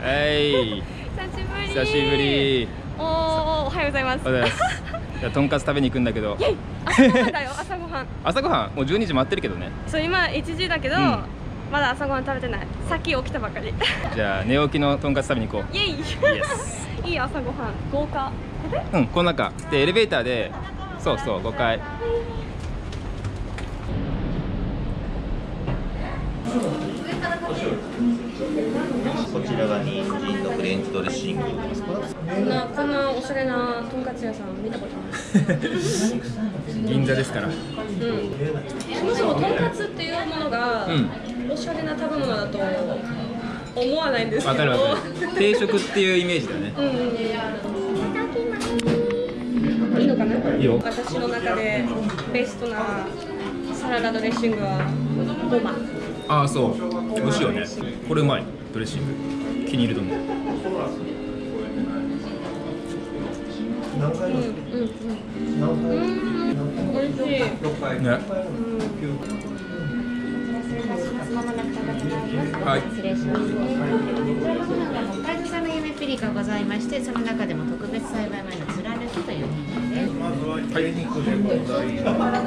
久しぶり。 おはようございます。 おはようございます。じゃあとんかつ食べに行くんだけど。 朝ごはんだよ、朝ごはん。 朝ごはんもう12時回ってるけどね。 そう、今1時だけど、まだ朝ごはん食べてない。さっき起きたばかり。 じゃあ寝起きのとんかつ食べに行こう。 イエイ。いい朝ごはん。豪華。 うん、この中でエレベーターで、そう5階。 こちらが人参のフレンチドレッシング。 こんなおしゃれなとんかつ屋さん見たことない。 銀座ですから。 そもそもとんかつっていうものが、おしゃれな食べ物だと思わないんですけど。 わかる。定食っていうイメージだね。 いいのかな。 いいよ。 私の中でベストなサラダドレッシングはごま。 ああ、そう美味しいよね。これうまい。ドレッシング気に入ると思う。 美味しいね。 はい、失礼します。北海道産のゆめぴりかございまして、その中でも特別栽培前のつら抜きという品種です。 まずはヒレ肉でござい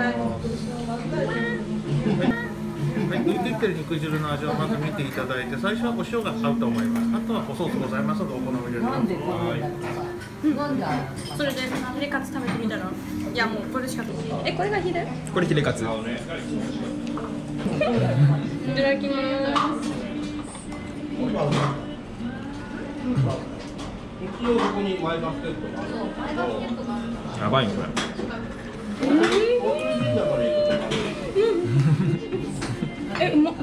ます。はい、浮いてきてる肉汁の味をまず見ていただいて、最初はお塩が合うと思います。あとはおソースございますのでお好みでどうぞ。 それでヒレカツ食べてみたら、いやもうこれしか。これがヒレ？ これヒレカツ。 いただきます。 やばいねこれ。 うまっ。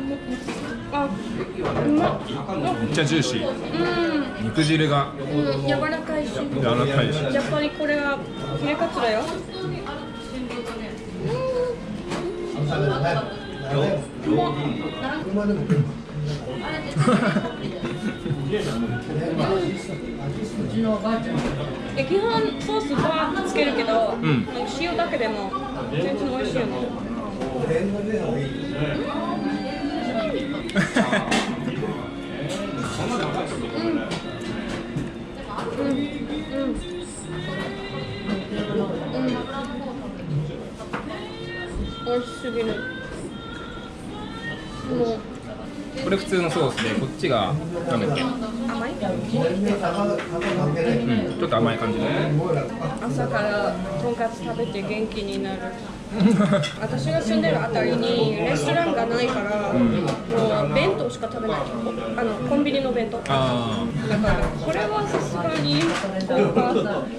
めっちゃジューシー。肉汁が柔らかいし。 柔らかいし。 やっぱりこれはヒレカツだよ。基本ソースバーッとつけるけど、塩だけでも全然美味しいよね。美味しすぎる。 これ普通のソースで、こっちがなんだっけ？ 甘い？ ちょっと甘い感じで。 朝からとんかつ食べて元気になる。私が住んでるあたりにレストランがないから、もう弁当しか食べない。コンビニの弁当。だからこれはさすがに豪華。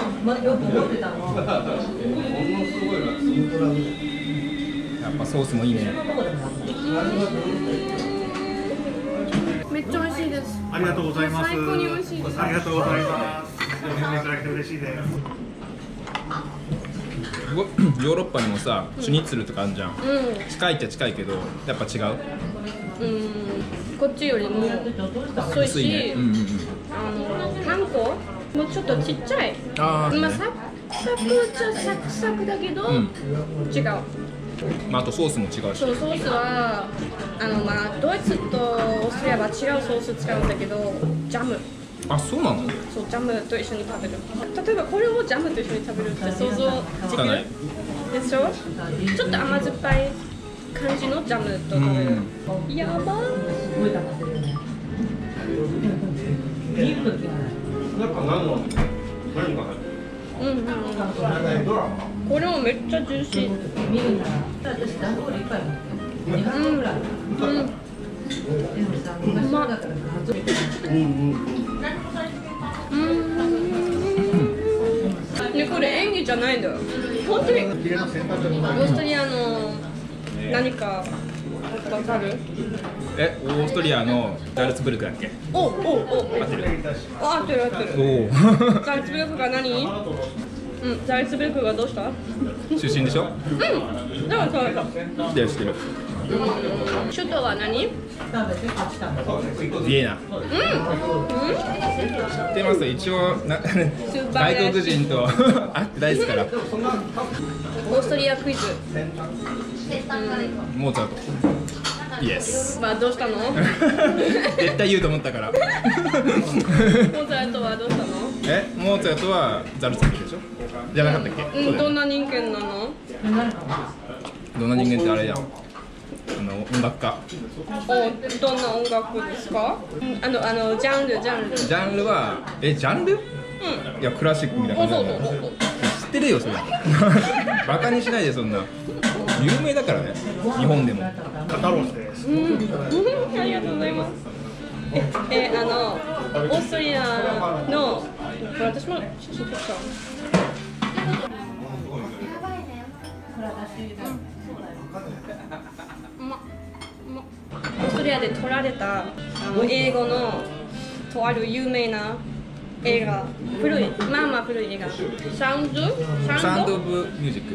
やっぱソースもいいね。 めっちゃ美味しいです。 ありがとうございます。 最高に美味しいです。 ありがとうございます。読んでいただけて嬉しいです。 ヨーロッパにもさ、シュニッツルとかあるじゃん。近いっちゃ近いけど、やっぱ違う。 こっちよりも細いし、パン粉もちょっとちっちゃい。サクサクじゃサクサクだけど、違う。 あとソースも違うし。 そう、ソースはドイツとオーストリアは違うソース使うんだけど、ジャム。 あ、そうなの？ そう、ジャムと一緒に食べる。例えばこれをジャムと一緒に食べるって想像できるでしょ？ちょっと甘酸っぱい感じのジャムと食べる。やばー。これもめっちゃジューシー。これ演技じゃないんだよ。本当にオーストリアの何かわかる？ オーストリアのザルツブルクだっけ？ 合ってる。合ってる。ザルツブルクが何？ザルツブルクがどうした？ 出身でしょ？ だからそう。 知ってる。 首都は何？ ビエナ。知ってます。一応外国人と会ってないですから。 オーストリアクイズ。 モーツァルト。 イエス。 まあどうしたの？モ絶対言うと思ったから。 ーツァルトはどうしたの？ モーツァルトはザルツァルトでしょ？じゃなかったっけ？ うん、どんな人間なの？ どんな人間ってあれやん。音楽家。 どんな音楽ですか？ジャンル。 ジャンルはジャンル？いやクラシックみたいな感じだよ。知ってるよそれ。バカにしないでそんな。有名だからね。日本でも。 タロスです。 ありがとうございます。オーストリアの私も写真撮った。オーストリアで撮られた英語のとある有名な映画、まあまあ古い映画、サウンドオブミュージック。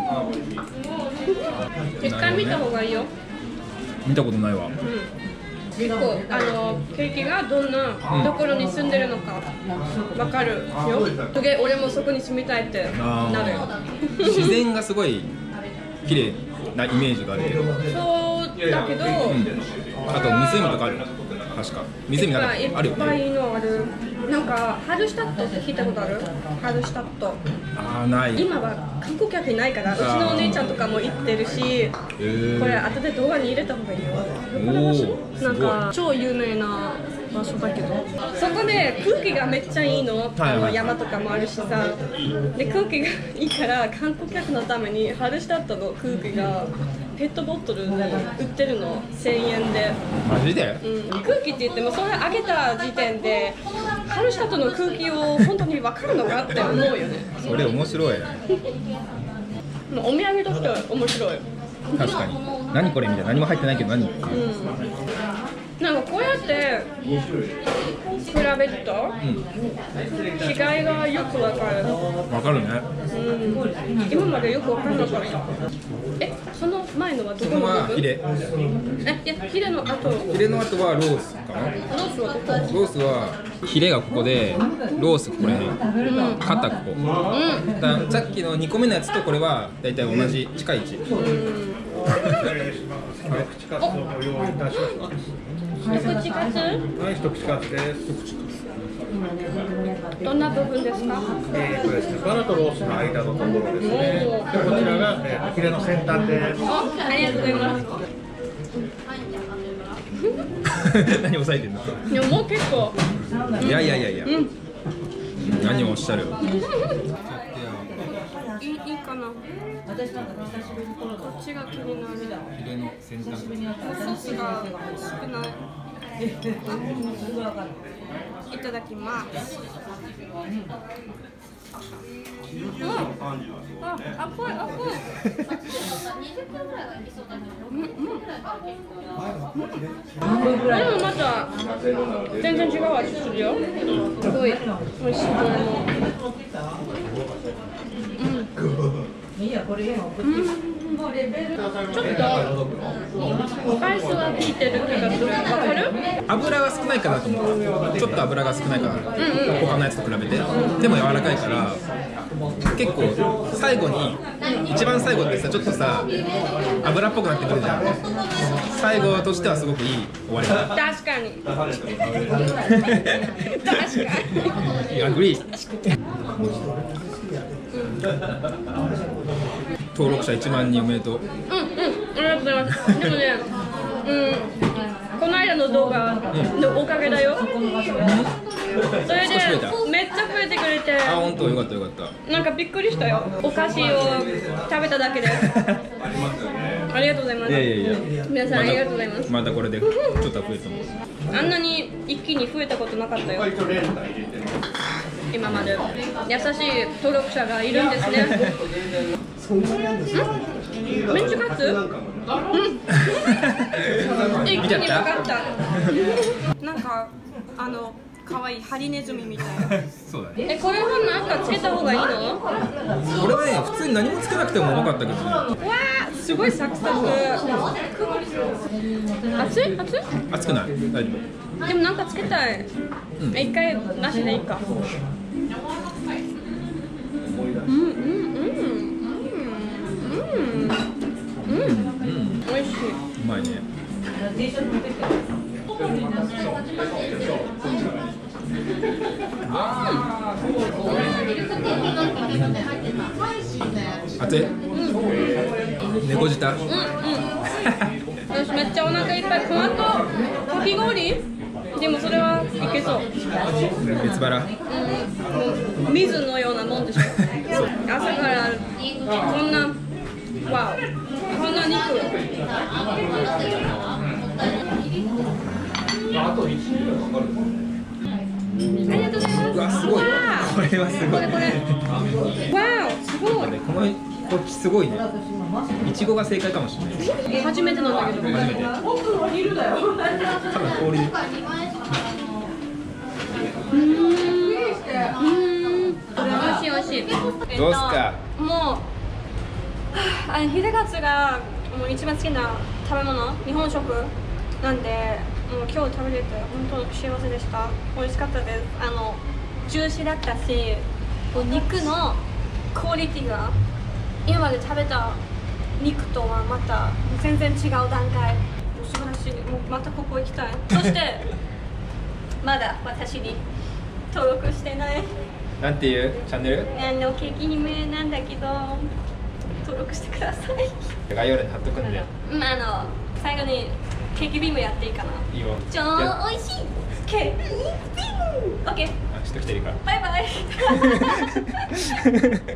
一回見た方がいいよ。 見たことないわ。 結構ケーキがどんなところに住んでるのかわかるよ。で俺もそこに住みたいってなるよ。 自然がすごい綺麗なイメージがあるけど。 そうだけど、 あと湖とかある。確か湖なんかあるよね。 いっぱいのある。なんかハルシュタットって聞いたことある？ハルシュタット。 ない。 今は観光客いないから、うちのお姉ちゃんとかも行ってるし、これ後で動画に入れた方がいいよ。なんか超有名な場所だけど、そこで空気がめっちゃいいの。山とかもあるしさ。で空気がいいから観光客のためにハルシュタットの空気がペットボトルで売ってるの。1000円で。 マジで？ 空気って言ってもそれあげた時点でハルシュタットの空気を本当に分かるのかって思うよね。 それ面白い。 お土産としては面白い。 確かに。何これみたいな。何も入ってないけど何？ なんかこうやって比べると違いがよくわかる。 わかるね。 今までよくわかんなかった。その前のはどこの部分？ ヒレ。 いやヒレの後。 ヒレの後はロースかな。 ロースはどこ？ ロースはヒレがここで、ロースここら辺、肩ここ。ださっきの2個目のやつとこれはだいたい同じ近い位置。 口カツをご用意いたします。 一口カツ？ はい、一口カツです。 どんな部分ですか？ ですね、バラとロースの間のところですね。でこちらが、ヒレの先端です。 ありがとうございます。 何押さえてんの？ いやもう結構。 いや。何をおっしゃる？ いいかな。こっちが気になる。 ヒレの先端。 ソースが少ない。いただきます。熱い。でもまた全然違う味するよ。すごい美味しいと思う。ちょっとスパイスは効いてる気がする。わかる？ 油が少ないかなと思う。ちょっと油が少ないかな。他のやつと比べて。でも柔らかいから結構最後に一番最後ってさちょっとさ油っぽくなってくるじゃん。最後としてはすごくいい終わり方。 確かに。 アグリー。登録者1万人おめでとう。 ありがとうございます。でもね、この間の動画のおかげだよ。それでめっちゃ増えてくれて。 あ、本当よかった。 なんかびっくりしたよ。お菓子を食べただけで。ありがとうございます。 いや。 皆さんありがとうございます。 またこれでちょっと増えてます。 あんなに一気に増えたことなかったよ。今まで優しい登録者がいるんですね。メンチカツ？一気に分かった。なんか可愛いハリネズミみたいな。 そうだね。 これはなんかつけた方がいいの？ これはね普通に何もつけなくても分かったけどね。 わあ、すごいサクサク。熱い？ 熱くない？大丈夫。 でもなんかつけたい。一回なしでいいか。美味しい。 うまいね。 熱い。猫舌。 私めっちゃお腹いっぱい。この後かき氷？でもそれはいけそう。 別腹。 もう水のようなもんでしょ。朝からこんなわお、こんな肉。ありがとうございます。 うわすごい。これはすごい。 これわお、すごい。 こっちすごいね。いちごが正解かもしれない。 初めてなんだけど。 初めて。多分氷。 美味しい美味しい。 どうすか。 もうヒレカツがもう一番好きな食べ物、日本食なんで、もう今日食べれて本当幸せでした。美味しかったです。ジューシーだったし、もう肉のクオリティが今まで食べた肉とはまた全然違う段階。もう素晴らしい。もうまたここ行きたい。そしてまだ私に登録してない。 なんていうチャンネル？ ケーキ姫なんだけど登録してください。 概要欄に貼っとくんで。 最後にケーキビームやっていいかな。 いいよ。 超美味しいケーキビーム。オッケー。 人来てるから。 バイバイ。